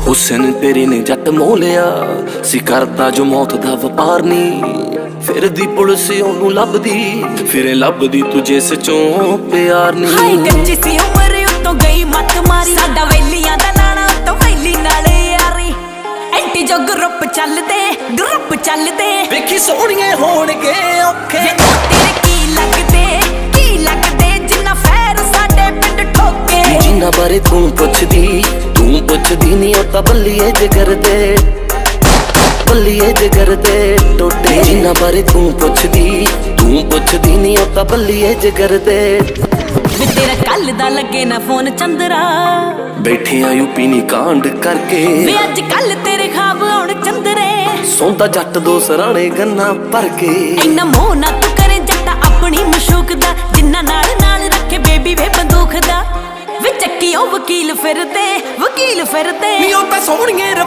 हुसन तेरी ने जट मोह लिया सी करदा जो मौत दा वपार नी फिर दी पुलिस ओनू लभदी फिर लभदी तुझे सचों प्यार नी। हाय कच्ची सी उम्र उतों गई मत मारी साडा वेलियां दा लाना तो वेली नाले यारी एंटी जो ग्रुप चलदे वेखी सोहणिए होणगे औखे तेरे की लगदे जिन्ना फैर साडे पिंड ठोके जिन्ना बारे तू पुछदी नी ओ तां बल्लीए जिगर दे टोटे जिन्ना बारे तू पुछदी नी ओ तां बल्लीए जिगर दे। तेरा कल दा लगे ना फोन चंदरा बैठे आ यूपी नी कांड करके वे अज कल तेरे खाब आउण चंदरे सौंदा जट दो सराणे गन्ना भर के इन्ना मोह ना तू करे जट्टा अपनी मशूक दा जिन्ना नाल रखे बेबी वे बंदूक दा वे चक्की ओ वकील फिरदे नी ओ तां सोहणिए